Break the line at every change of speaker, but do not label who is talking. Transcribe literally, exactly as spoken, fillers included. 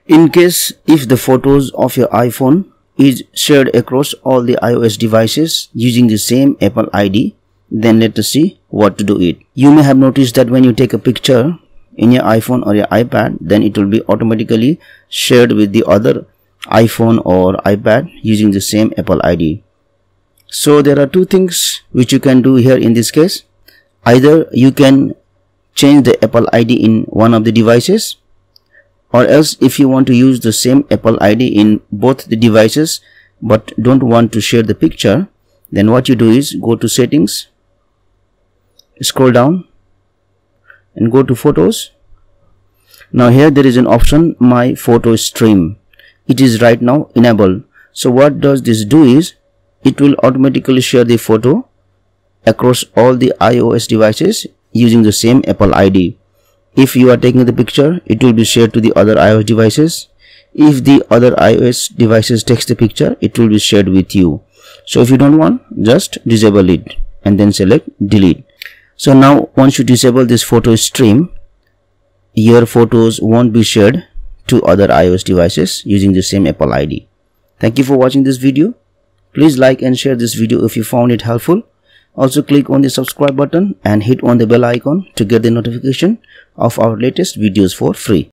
In case if the photos of your iPhone is shared across all the iOS devices using the same Apple I D, then let us see what to do it. You may have noticed that when you take a picture in your iPhone or your iPad, then it will be automatically shared with the other iPhone or iPad using the same Apple I D. So there are two things which you can do here in this case. Either you can change the Apple I D in one of the devices, or else if you want to use the same Apple I D in both the devices but don't want to share the picture, then what you do is go to settings, scroll down and go to photos. Now here there is an option, my photo stream. It is right now enabled. So what does this do is it will automatically share the photo across all the iOS devices using the same Apple I D. If you are taking the picture, it will be shared to the other iOS devices. If the other iOS devices takes the picture, it will be shared with you. So if you don't want, just disable it and then select delete. So now once you disable this photo stream, your photos won't be shared to other iOS devices using the same Apple I D. Thank you for watching this video. Please like and share this video if you found it helpful. Also click on the subscribe button and hit on the bell icon to get the notification of our latest videos for free.